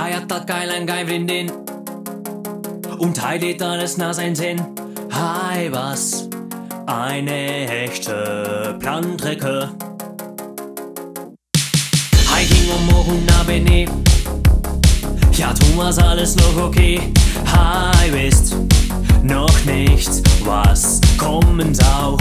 Hij hat dat geil Vriendin und hij deed alles nach sein Sinn. Hij was eine echte Plantrecke. Hij ging morgen nach Benet. Ja, Thomas, alles noch okay. Hij wisst noch nicht, was kommen soll.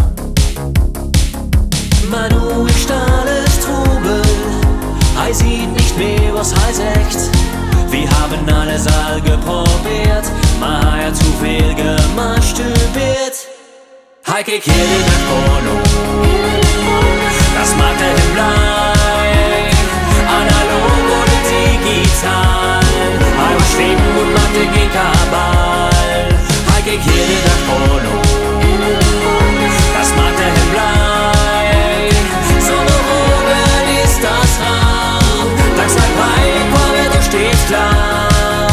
Manu ist alles Trubel. Hij sieht nicht mehr, was hij sagt. Wir haben alles all geprobiert, maar hij hat zu viel gemasturbert. Hij kijkt jeden Tag Porno, das mag er hem blij. Analog oder digital, hij was schweben und machte geen Kabal. Hij kijkt jeden Tag Porno, das mag er hem blij. Zonder Drogen ist das rar, dankzij Wein war doch stets klar.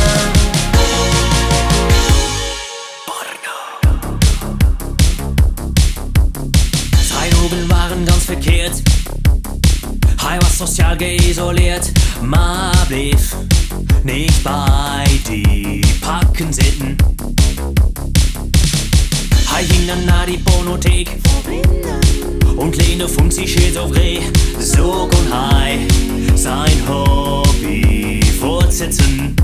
Seine Augen waren ganz verkehrt. Hij was sozial geisoliert, maar bleef nicht bei die Packen sitten. Hij ging dann nach die Pornothek und Lene fand sich schizophren. So kon hij sein Hobby fortsetzen.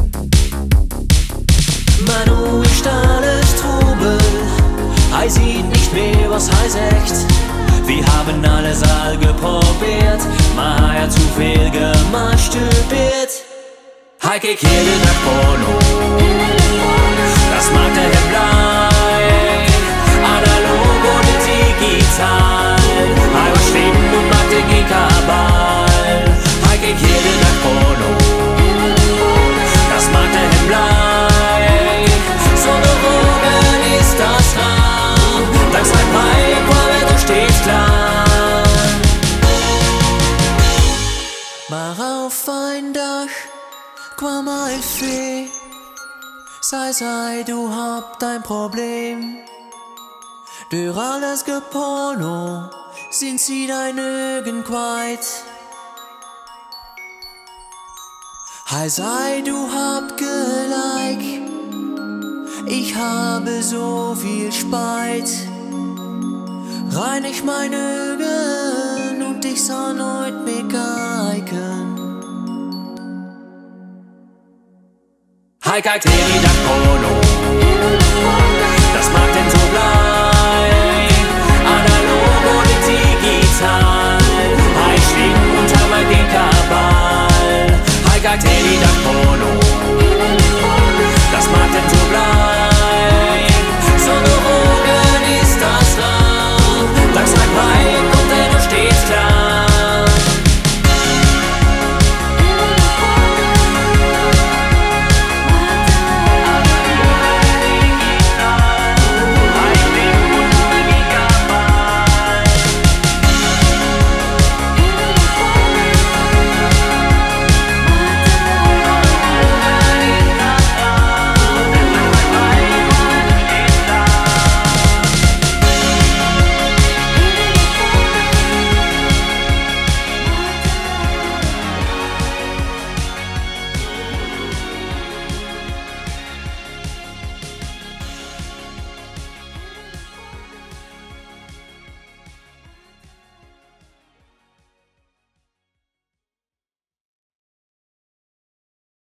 Manu ist alles Trubel, hij sieht nicht mehr, was hij sagt. Wir haben alles all geprobiert, maar hij hat zu viel gemasturbert. Hij kijkt jeden Tag Porno, das mag er hem blij. Analog oder digital, hij was schweben und machte geen Kabal. Hij kijkt jeden Tag Porno, das mag er hem blij. Zonder Drogen ist das rar, dankzij Wein war doch stets klar. Maar auf ein Dach kwam ein Fee. Sei, du habt ein Problem. Durch alles Geporno sind sie dein Augen quiet. Sei, du habt gleich. Ich habe so viel Speit. Reinig meine Augen und ich sah nooit mehr kijken. Hij kijkt jeden Tag Porno, das mag denn so bleiben. Analog oder digital, hij schwingt und hat mal geen Kabal. Hij kijkt